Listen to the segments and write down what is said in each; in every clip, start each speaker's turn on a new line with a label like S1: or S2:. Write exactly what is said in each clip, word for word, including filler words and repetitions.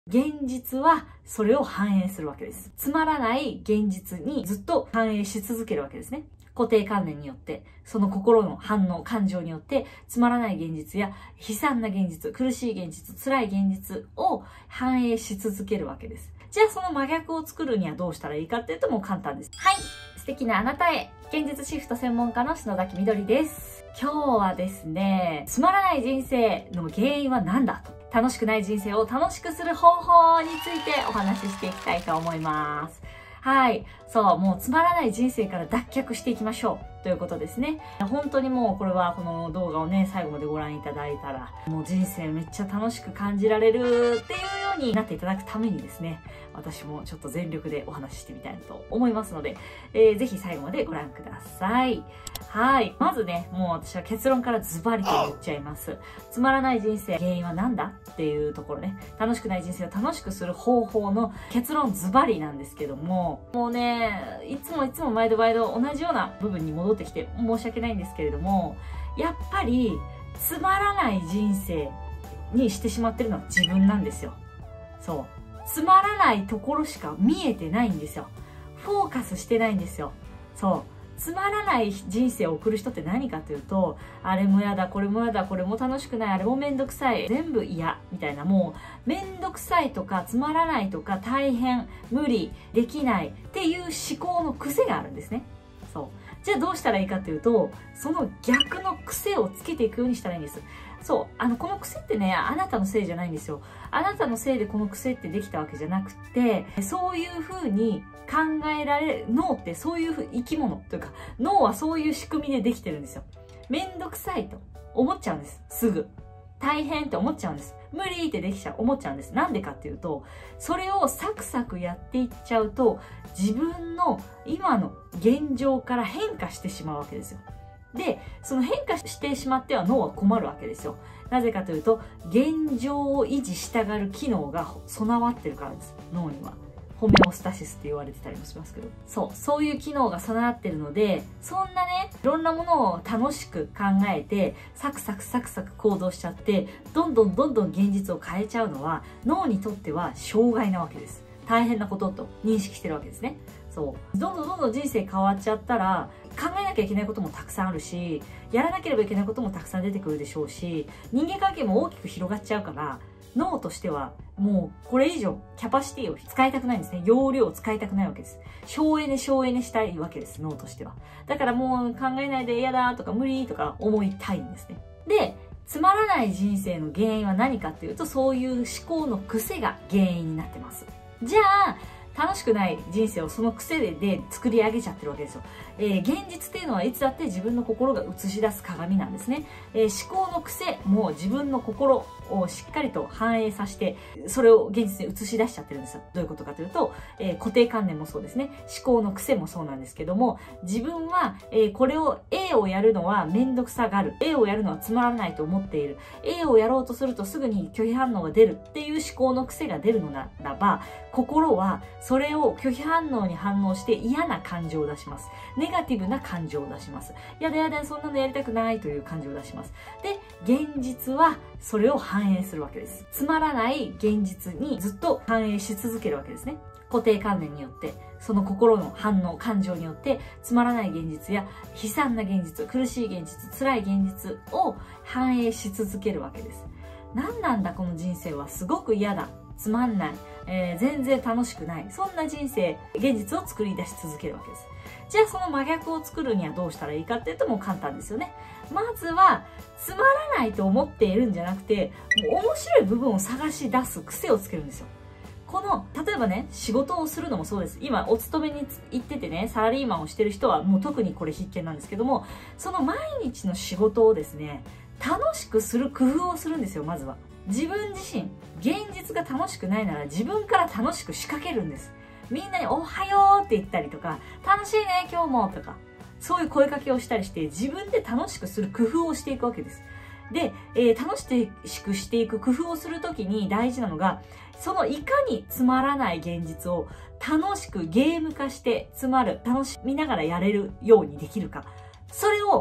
S1: 現実はそれを反映するわけです。つまらない現実にずっと反映し続けるわけですね。固定観念によって、その心の反応、感情によって、つまらない現実や悲惨な現実、苦しい現実、辛い現実を反映し続けるわけです。じゃあその真逆を作るにはどうしたらいいかっていうともう簡単です。はい。素敵なあなたへ。現実シフト専門家の篠崎みどりです。今日はですね、つまらない人生の原因は何だと。楽しくない人生を楽しくする方法についてお話ししていきたいと思います。はい。そう、もうつまらない人生から脱却していきましょうということですね。本当にもうこれはこの動画をね、最後までご覧いただいたら、もう人生めっちゃ楽しく感じられるっていうようになっていただくためにですね、私もちょっと全力でお話ししてみたいなと思いますので、えー、ぜひ最後までご覧ください。はい。まずね、もう私は結論からズバリと言っちゃいます。つまらない人生、原因は何だっていうところね、楽しくない人生を楽しくする方法の結論ズバリなんですけども、もうね、いつもいつも毎度毎度同じような部分に戻ってきて申し訳ないんですけれども、やっぱりつまらない人生にしてしまってるのは自分なんですよ。そう。つまらないところしか見えてないんですよ。フォーカスしてないんですよ。そう。つまらない人生を送る人って何かというと、あれもやだ、これもやだ、これも楽しくない、あれもめんどくさい、全部嫌、みたいな、もう、めんどくさいとか、つまらないとか、大変、無理、できないっていう思考の癖があるんですね。そう。じゃあどうしたらいいかというと、その逆の癖をつけていくようにしたらいいんです。そう。あの、この癖ってね、あなたのせいじゃないんですよ。あなたのせいでこの癖ってできたわけじゃなくて、そういう風に考えられる、脳ってそういう生き物というか、脳はそういう仕組みでできてるんですよ。めんどくさいと思っちゃうんです。すぐ。大変って思っちゃうんです。無理ってできちゃう、思っちゃうんです。なんでかっていうと、それをサクサクやっていっちゃうと、自分の今の現状から変化してしまうわけですよ。で、その変化してしまっては脳は困るわけですよ。なぜかというと、現状を維持したがる機能が備わってるからです。脳には。ホメオスタシスって言われてたりもしますけど。そう。そういう機能が備わってるので、そんなね、いろんなものを楽しく考えて、サクサクサクサク行動しちゃって、どんどんどんどん現実を変えちゃうのは、脳にとっては障害なわけです。大変なことと認識してるわけですね。そう。どんどんどんどん人生変わっちゃったら、考えなきゃいけないこともたくさんあるし、やらなければいけないこともたくさん出てくるでしょうし、人間関係も大きく広がっちゃうから、脳としてはもうこれ以上キャパシティを使いたくないんですね。容量を使いたくないわけです。省エネ省エネしたいわけです、脳としては。だからもう考えないで嫌だとか無理とか思いたいんですね。で、つまらない人生の原因は何かっていうと、そういう思考の癖が原因になってます。じゃあ、楽しくない人生をその癖でで作り上げちゃってるわけですよ。えー、現実っていうのはいつだって自分の心が映し出す鏡なんですね。えー、思考の癖も自分の心をしっかりと反映させて、それを現実に映し出しちゃってるんですよ。どういうことかというと、えー、固定観念もそうですね。思考の癖もそうなんですけども、自分は、えー、これを A をやるのはめんどくさがる。A をやるのはつまらないと思っている。A をやろうとするとすぐに拒否反応が出るっていう思考の癖が出るのならば、心はそれを拒否反応に反応して嫌な感情を出します。ネガティブな感情を出します。やだやだ、そんなのやりたくないという感情を出します。で、現実はそれを反映するわけです。つまらない現実にずっと反映し続けるわけですね。固定観念によって、その心の反応、感情によって、つまらない現実や悲惨な現実、苦しい現実、辛い現実を反映し続けるわけです。何なんだこの人生は、すごく嫌だ。つまんない、えー、全然楽しくない、そんな人生、現実を作り出し続けるわけです。じゃあその真逆を作るにはどうしたらいいかっていうともう簡単ですよね。まずはつまらないと思っているんじゃなくて、もう面白い部分を探し出す癖をつけるんですよ。この例えばね、仕事をするのもそうです。今お勤めに行っててね、サラリーマンをしてる人はもう特にこれ必見なんですけども、その毎日の仕事をですね、楽しくする工夫をするんですよ。まずは自分自身、現実が楽しくないなら自分から楽しく仕掛けるんです。みんなにおはようって言ったりとか、楽しいね今日もとか、そういう声かけをしたりして自分で楽しくする工夫をしていくわけです。で、えー、楽しくしていく工夫をするときに大事なのが、そのいかにつまらない現実を楽しくゲーム化してつまる、楽しみながらやれるようにできるか。それをやって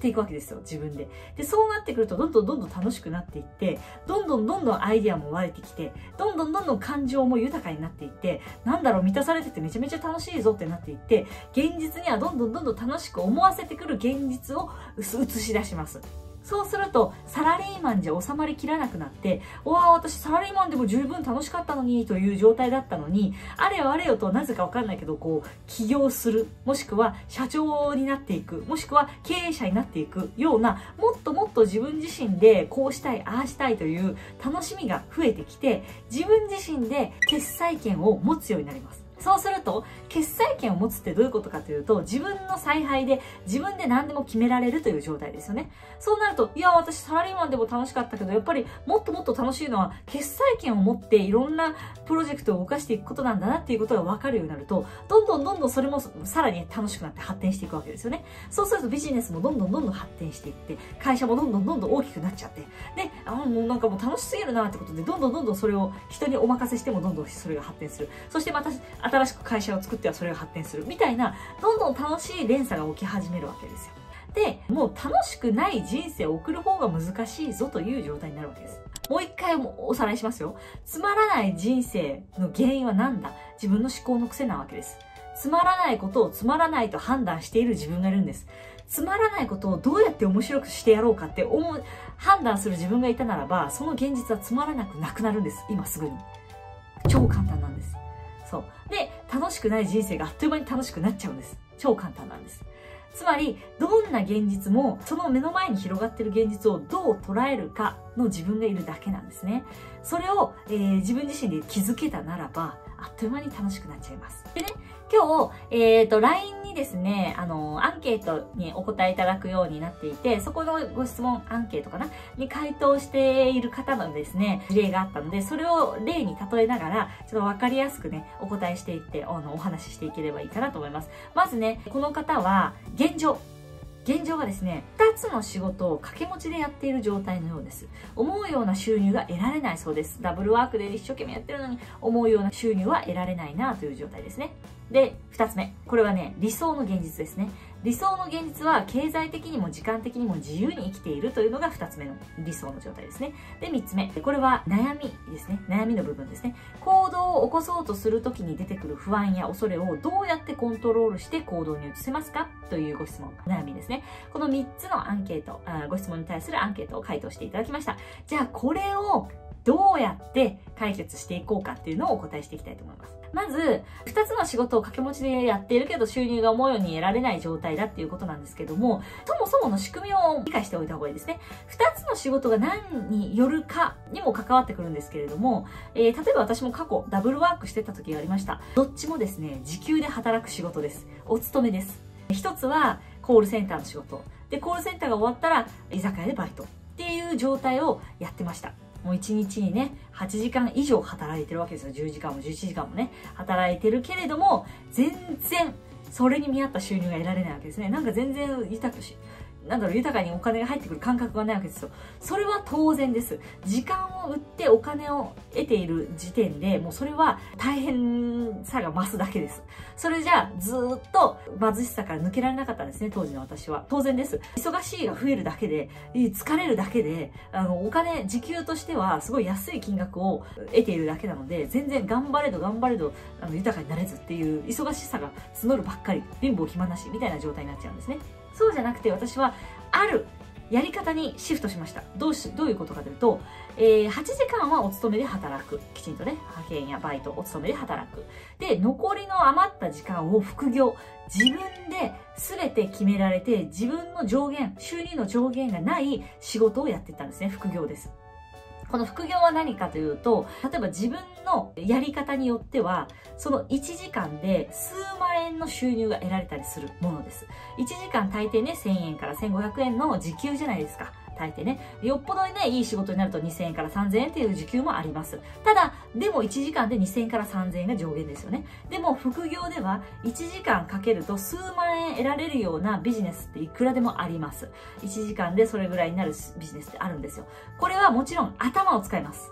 S1: っていくわけですよ、自分で。で、そうなってくると、どんどんどんどん楽しくなっていって、どんどんどんどんアイディアも湧いてきて、どんどんどんどん感情も豊かになっていって、なんだろう、満たされててめちゃめちゃ楽しいぞってなっていって、現実にはどんどんどんどん楽しく思わせてくる現実を映し出します。そうすると、サラリーマンじゃ収まりきらなくなって、わあ、私サラリーマンでも十分楽しかったのに、という状態だったのに、あれよあれよとなぜかわかんないけど、こう、起業する、もしくは社長になっていく、もしくは経営者になっていくような、もっともっと自分自身でこうしたい、ああしたいという楽しみが増えてきて、自分自身で決裁権を持つようになります。そうすると、決裁権を持つってどういうことかというと、自分の采配で自分で何でも決められるという状態ですよね。そうなると、いや、私サラリーマンでも楽しかったけど、やっぱりもっともっと楽しいのは、決裁権を持っていろんなプロジェクトを動かしていくことなんだなっていうことが分かるようになると、どんどんどんどんそれもさらに楽しくなって発展していくわけですよね。そうするとビジネスもどんどんどんどん発展していって、会社もどんどんどんどん大きくなっちゃって、で、あ、もうなんかもう楽しすぎるなってことで、どんどんどんどんそれを人にお任せしてもどんどんそれが発展する。そしてまた新しく会社を作ってはそれが発展する。みたいな、どんどん楽しい連鎖が起き始めるわけですよ。で、もう楽しくない人生を送る方が難しいぞという状態になるわけです。もう一回おさらいしますよ。つまらない人生の原因は何だ？自分の思考の癖なわけです。つまらないことをつまらないと判断している自分がいるんです。つまらないことをどうやって面白くしてやろうかって思う、判断する自分がいたならば、その現実はつまらなくなくなるんです。今すぐに。超簡単なんです。そう。で、楽しくない人生があっという間に楽しくなっちゃうんです。超簡単なんです。つまり、どんな現実も、その目の前に広がっている現実をどう捉えるかの自分がいるだけなんですね。それを、えー、自分自身で気づけたならば、あっという間に楽しくなっちゃいます。でね、今日、えっと、ライン にですね、あの、アンケートにお答えいただくようになっていて、そこのご質問、アンケートかなに回答している方のですね、事例があったので、それを例に例えながら、ちょっとわかりやすくね、お答えしていって、あの、お話ししていければいいかなと思います。まずね、この方は、現状。現状がですね、二つの仕事を掛け持ちでやっている状態のようです。思うような収入が得られないそうです。ダブルワークで一生懸命やってるのに、思うような収入は得られないなという状態ですね。で、二つ目。これはね、理想の現実ですね。理想の現実は経済的にも時間的にも自由に生きているというのが二つ目の理想の状態ですね。で、三つ目。これは悩みですね。悩みの部分ですね。行動を起こそうとするときに出てくる不安や恐れをどうやってコントロールして行動に移せますかというご質問、悩みですね。この三つのアンケート、ご質問に対するアンケートを回答していただきました。じゃあ、これをどうやって解決していこうかっていうのをお答えしていきたいと思います。まず、二つの仕事を掛け持ちでやっているけど収入が思うように得られない状態だっていうことなんですけども、そもそもの仕組みを理解しておいた方がいいですね。二つの仕事が何によるかにも関わってくるんですけれども、えー、例えば私も過去ダブルワークしてた時がありました。どっちもですね、時給で働く仕事です。お勤めです。一つはコールセンターの仕事。で、コールセンターが終わったら居酒屋でバイトっていう状態をやってました。もう一日にね、はちじかん以上働いてるわけですよ。じゅうじかんもじゅういちじかんもね、働いてるけれども、全然、それに見合った収入が得られないわけですね。なんか全然豊かし、なんだろう、豊かにお金が入ってくる感覚がないわけですよ。それは当然です。時間を売ってお金を得ている時点で、もうそれは大変さが増すだけです。それじゃあ、ずーっと貧しさから抜けられなかったんですね、当時の私は。当然です。忙しいが増えるだけで、疲れるだけで、あの、お金、時給としてはすごい安い金額を得ているだけなので、全然頑張れど頑張れど、あの、豊かになれずっていう忙しさが募るばっかり、貧乏暇なしみたいな状態になっちゃうんですね。そうじゃなくて私はあるやり方にシフトしました。どうし、どういうことかというと、えー、はちじかんはお勤めで働く。きちんとね、派遣やバイト、お勤めで働く。で、残りの余った時間を副業。自分で全て決められて、自分の上限、収入の上限がない仕事をやっていったんですね。副業です。この副業は何かというと、例えば自分のやり方によっては、そのいちじかんで数万円の収入が得られたりするものです。いちじかん大抵ね、せんえんからせんごひゃくえんの時給じゃないですか。大抵ね。よっぽどね、いい仕事になるとにせんえんからさんぜんえんっていう時給もあります。ただ、でもいちじかんでにせんえんからさんぜんえんが上限ですよね。でも副業ではいちじかんかけると数万円得られるようなビジネスっていくらでもあります。いちじかんでそれぐらいになるビジネスってあるんですよ。これはもちろん頭を使います。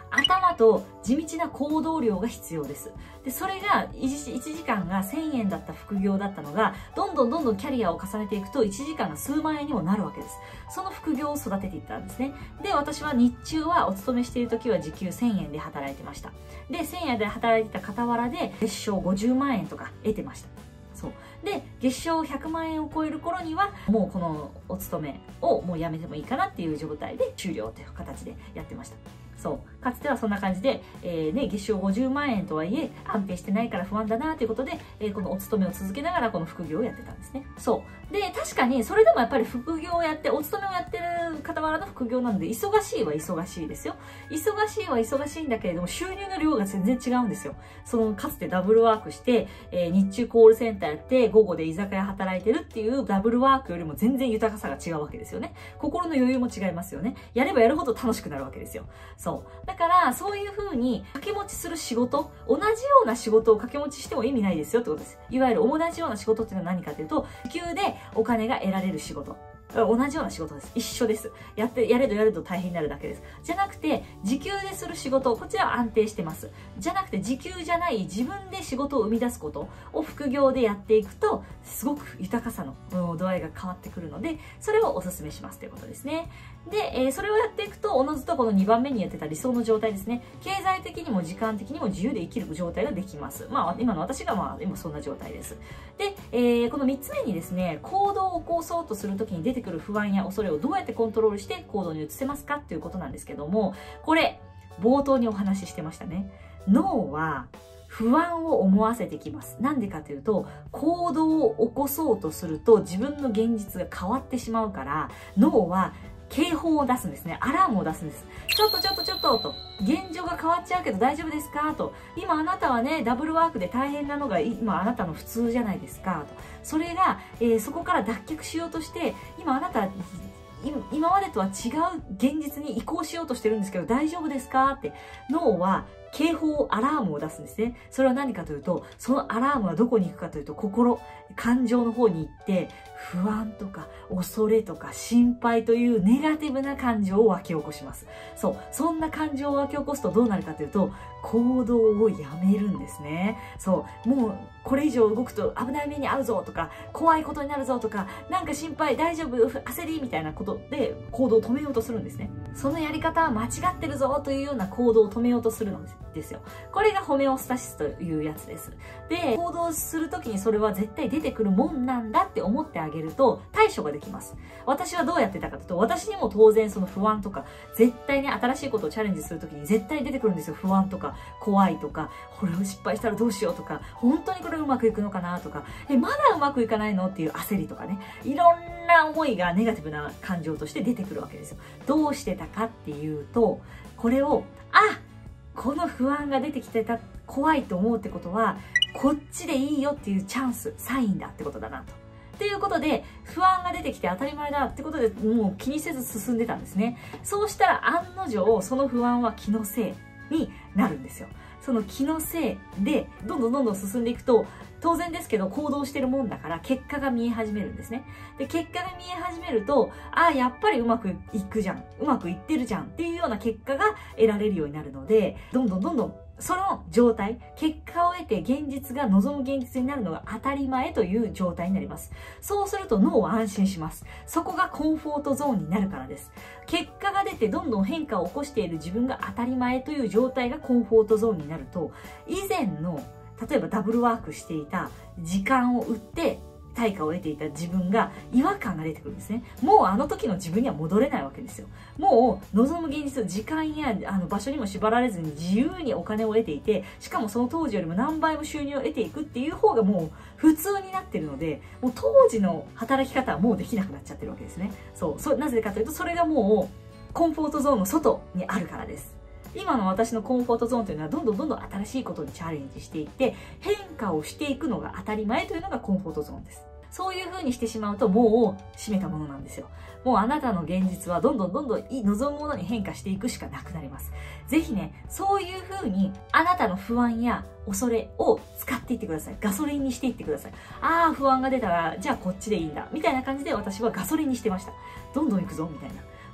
S1: 頭と地道な行動量が必要です。で、それがいちじかんがせんえんだった副業だったのが、どんどんどんどんキャリアを重ねていくといちじかんが数万円にもなるわけです。その副業を育てていったんですね。で、私は日中はお勤めしている時は時給せんえんで働いてました。で、せんえんで働いてた傍らで月賞ごじゅうまんえんとか得てました。そう。で、月賞ひゃくまんえんを超える頃には、もうこのお勤めをもうやめてもいいかなっていう状態で終了という形でやってました。そう。かつてはそんな感じで、えー、ね、月賞ごじゅうまんえんとはいえ、安定してないから不安だなということで、えー、このお勤めを続けながらこの副業をやってたんですね。そう。で、確かに、それでもやっぱり副業をやって、お勤めをやってる傍らの副業なので、忙しいは忙しいですよ。忙しいは忙しいんだけれども、収入の量が全然違うんですよ。その、かつてダブルワークして、えー、日中コールセンターやって、午後で居酒屋働いてるっていうダブルワークよりも全然豊かさが違うわけですよね。心の余裕も違いますよね。やればやるほど楽しくなるわけですよ。そう。だから、そういう風に掛け持ちする仕事、同じような仕事を掛け持ちしても意味ないですよってことです。いわゆる同じような仕事っていうのは何かというと、時給でお金が得られる仕事。同じような仕事です。一緒です。やって、やれどやれど大変になるだけです。じゃなくて、時給でする仕事、こちらは安定してます。じゃなくて、時給じゃない自分で仕事を生み出すことを副業でやっていくと、すごく豊かさの度合いが変わってくるので、それをお勧めしますということですね。で、えー、それをやっていくと、おのずとこのにばんめにやってた理想の状態ですね。経済的にも時間的にも自由で生きる状態ができます。まあ、今の私がまあ、今そんな状態です。で、えー、このみっつめにですね、行動を起こそうとするときに出てくる不安や恐れをどうやってコントロールして行動に移せますかっていうことなんですけども、これ、冒頭にお話ししてましたね。脳は不安を思わせてきます。なんでかというと、行動を起こそうとすると自分の現実が変わってしまうから、脳は警報を出すんですね。アラームを出すんです。ちょっとちょっとちょっとと。現状が変わっちゃうけど大丈夫ですかと。今あなたはね、ダブルワークで大変なのが今あなたの普通じゃないですかと。それが、えー、そこから脱却しようとして、今あなた、今までとは違う現実に移行しようとしてるんですけど大丈夫ですかって脳は警報、アラームを出すんですね。それは何かというと、そのアラームはどこに行くかというと、心、感情の方に行って、不安とか恐れとか心配というネガティブな感情を湧き起こします。そう。そんな感情を湧き起こすとどうなるかというと、行動をやめるんですね。そう。もう、これ以上動くと危ない目に遭うぞとか、怖いことになるぞとか、なんか心配、大丈夫、焦りみたいなことで行動を止めようとするんですね。そのやり方は間違ってるぞというような行動を止めようとするのですよ。これがホメオスタシスというやつです。で、行動するときにそれは絶対出てくるもんなんだって思ってあげると対処ができます。私はどうやってたかというと、私にも当然その不安とか、絶対に新しいことをチャレンジするときに絶対出てくるんですよ。不安とか、怖いとか、これを失敗したらどうしようとか、本当にこれうまくいくのかなとか、え、まだうまくいかないのっていう焦りとかね、いろんな思いがネガティブな感情として出てくるわけですよ。どうしてたかっていうと、これを、あ、この不安が出てきてた、怖いと思うってことは、こっちでいいよっていうチャンス、サインだってことだなと。ということで、不安が出てきて当たり前だってことで、もう気にせず進んでたんですね。そうしたら案の定、その不安は気のせいになるんですよ。その気のせいで、どんどんどんどん進んでいくと、当然ですけど行動してるもんだから結果が見え始めるんですね。で、結果が見え始めると、ああ、やっぱりうまくいくじゃん。うまくいってるじゃんっていうような結果が得られるようになるので、どんどんどんどんその状態、結果を得て現実が望む現実になるのが当たり前という状態になります。そうすると脳は安心します。そこがコンフォートゾーンになるからです。結果が出てどんどん変化を起こしている自分が当たり前という状態がコンフォートゾーンになると、以前の例えばダブルワークしていた時間を売って対価を得ていた自分が違和感が出てくるんですね。もうあの時の自分には戻れないわけですよ。もう望む現実、時間やあの場所にも縛られずに自由にお金を得ていて、しかもその当時よりも何倍も収入を得ていくっていう方がもう普通になってるので、もう当時の働き方はもうできなくなっちゃってるわけですね。そう。そなぜかというと、それがもうコンフォートゾーンの外にあるからです。今の私のコンフォートゾーンというのはどんどんどんどん新しいことにチャレンジしていって変化をしていくのが当たり前というのがコンフォートゾーンです。そういう風にしてしまうともう閉めたものなんですよ。もうあなたの現実はどんどんどんどん望むものに変化していくしかなくなります。ぜひね、そういう風にあなたの不安や恐れを使っていってください。ガソリンにしていってください。ああ、不安が出たらじゃあこっちでいいんだみたいな感じで私はガソリンにしてました。どんどん行くぞみたいな。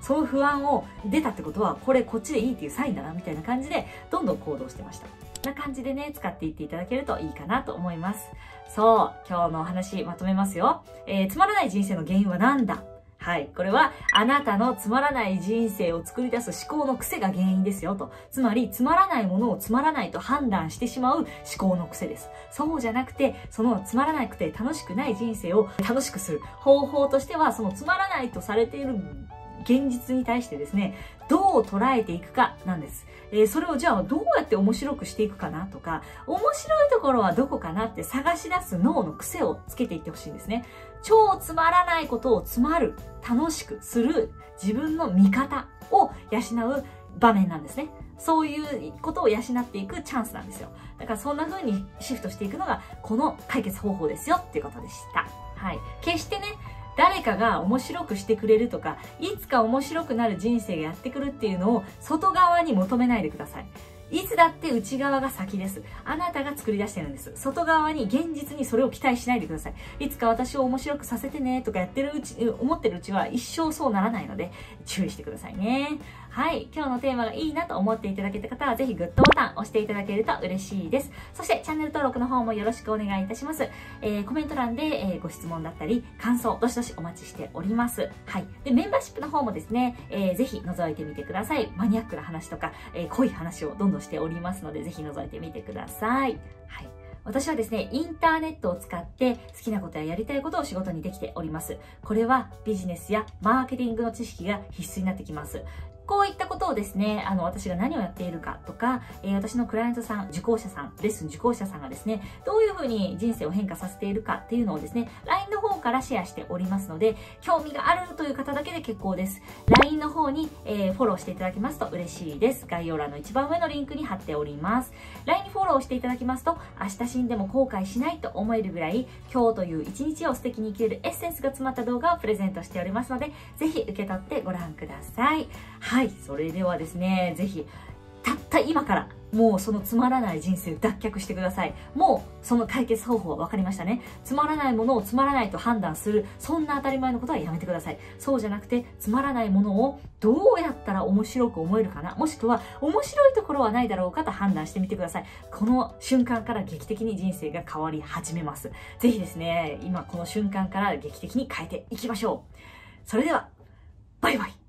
S1: その不安を出たってことは、これこっちでいいっていうサインだな、みたいな感じで、どんどん行動してました。こんな感じでね、使っていっていただけるといいかなと思います。そう、今日のお話まとめますよ。えー、つまらない人生の原因は何だ？はい。これは、あなたのつまらない人生を作り出す思考の癖が原因ですよと。つまり、つまらないものをつまらないと判断してしまう思考の癖です。そうじゃなくて、そのつまらなくて楽しくない人生を楽しくする方法としては、そのつまらないとされている現実に対してですね、どう捉えていくかなんです。えー、それをじゃあどうやって面白くしていくかなとか、面白いところはどこかなって探し出す脳の癖をつけていってほしいんですね。超つまらないことをつまる、楽しくする自分の見方を養う場面なんですね。そういうことを養っていくチャンスなんですよ。だからそんな風にシフトしていくのがこの解決方法ですよっていうことでした。はい。決してね、誰かが面白くしてくれるとか、いつか面白くなる人生がやってくるっていうのを外側に求めないでください。いつだって内側が先です。あなたが作り出してるんです。外側に現実にそれを期待しないでください。いつか私を面白くさせてねとかやってるうち、思ってるうちは一生そうならないので注意してくださいね。はい。今日のテーマがいいなと思っていただけた方はぜひグッドボタン押していただけると嬉しいです。そしてチャンネル登録の方もよろしくお願いいたします。えー、コメント欄で、えー、ご質問だったり感想どしどしお待ちしております。はい。で、メンバーシップの方もですね、えー、ぜひ覗いてみてください。マニアックな話とか、えー、濃い話をどんどんしておりますので、ぜひ覗いてみてください。はい。私はですね、インターネットを使って好きなことややりたいことを仕事にできております。これはビジネスやマーケティングの知識が必須になってきます。こういったことをですね、あの、私が何をやっているかとか、えー、私のクライアントさん、受講者さん、レッスン受講者さんがですね、どういうふうに人生を変化させているかっていうのをですね、ライン の方からシェアしておりますので、興味があるという方だけで結構です。ライン の方に、えー、フォローしていただきますと嬉しいです。概要欄の一番上のリンクに貼っております。ライン にフォローしていただきますと、明日死んでも後悔しないと思えるぐらい、今日という一日を素敵に生きれるエッセンスが詰まった動画をプレゼントしておりますので、ぜひ受け取ってご覧ください。はい、それではですね、ぜひ、たった今から、もうそのつまらない人生を脱却してください。もうその解決方法は分かりましたね。つまらないものをつまらないと判断する、そんな当たり前のことはやめてください。そうじゃなくて、つまらないものをどうやったら面白く思えるかな、もしくは面白いところはないだろうかと判断してみてください。この瞬間から劇的に人生が変わり始めます。ぜひですね、今この瞬間から劇的に変えていきましょう。それでは、バイバイ。